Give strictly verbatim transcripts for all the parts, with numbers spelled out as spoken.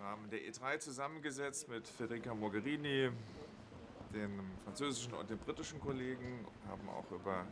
Rahmen der E drei zusammengesetzt mit Federica Mogherini, den französischen und den britischen Kollegen, haben auch über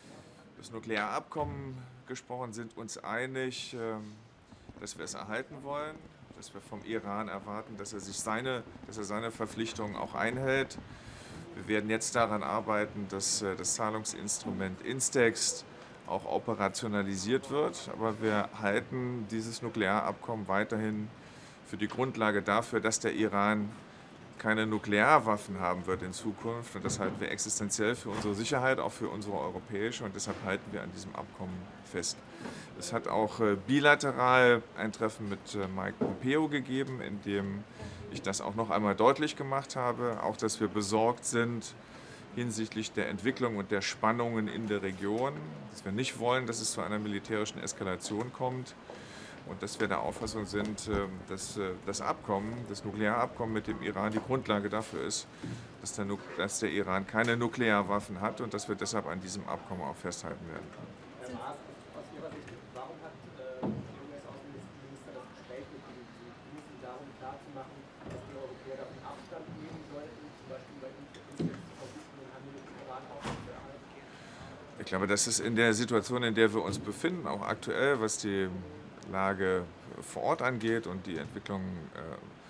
das Nuklearabkommen gesprochen, sind uns einig, dass wir es erhalten wollen, dass wir vom Iran erwarten, dass er sich seine, dass er seine Verpflichtungen auch einhält. Wir werden jetzt daran arbeiten, dass das Zahlungsinstrument INSTEX auch operationalisiert wird, aber wir halten dieses Nuklearabkommen weiterhin für die Grundlage dafür, dass der Iran keine Nuklearwaffen haben wird in Zukunft, und das halten wir existenziell für unsere Sicherheit, auch für unsere europäische, und deshalb halten wir an diesem Abkommen fest. Es hat auch bilateral ein Treffen mit Mike Pompeo gegeben, in dem ich das auch noch einmal deutlich gemacht habe, auch dass wir besorgt sind hinsichtlich der Entwicklung und der Spannungen in der Region, dass wir nicht wollen, dass es zu einer militärischen Eskalation kommt und dass wir der Auffassung sind, dass das Abkommen, das Nuklearabkommen mit dem Iran die Grundlage dafür ist, dass der, dass der Iran keine Nuklearwaffen hat und dass wir deshalb an diesem Abkommen auch festhalten werden. Herr Maas, aus Ihrer Sicht, warum hat äh, der U S-Außenminister das Gespräch mit Ihnen gesucht, darum klarzumachen, dass die Europäer davon Abstand nehmen sollten, zum Beispiel bei uns jetzt zu versuchen, den Handel mit dem Iran aufrechtzuerhalten? Ich glaube, das ist in der Situation, in der wir uns befinden, auch aktuell, was die Lage vor Ort angeht und die Entwicklung äh,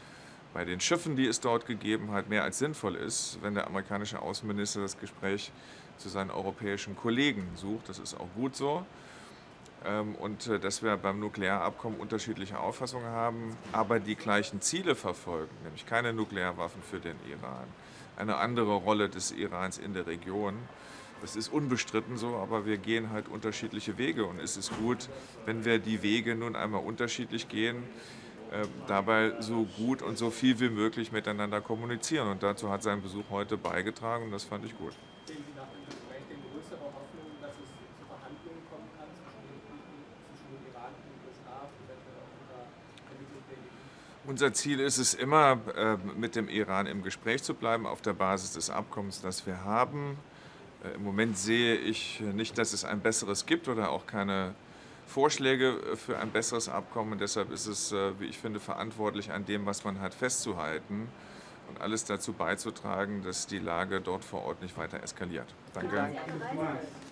bei den Schiffen, die es dort gegeben hat, mehr als sinnvoll ist, wenn der amerikanische Außenminister das Gespräch zu seinen europäischen Kollegen sucht. Das ist auch gut so. Ähm, und äh, dass wir beim Nuklearabkommen unterschiedliche Auffassungen haben, aber die gleichen Ziele verfolgen, nämlich keine Nuklearwaffen für den Iran, eine andere Rolle des Irans in der Region. Das ist unbestritten so, aber wir gehen halt unterschiedliche Wege, und es ist gut, wenn wir die Wege nun einmal unterschiedlich gehen, äh, dabei so gut und so viel wie möglich miteinander kommunizieren, und dazu hat sein Besuch heute beigetragen, und das fand ich gut. Sehen Sie nach dem Gespräch denn größere Hoffnung, dass es zu Verhandlungen kommen kann zwischen den, zwischen dem Iran und den U S A, eventuell auch unter Vermittlung der E U? Unser Ziel ist es immer, äh, mit dem Iran im Gespräch zu bleiben, auf der Basis des Abkommens, das wir haben. Im Moment sehe ich nicht, dass es ein besseres gibt oder auch keine Vorschläge für ein besseres Abkommen. Und deshalb ist es, wie ich finde, verantwortlich, an dem, was man hat, festzuhalten und alles dazu beizutragen, dass die Lage dort vor Ort nicht weiter eskaliert. Danke. Danke.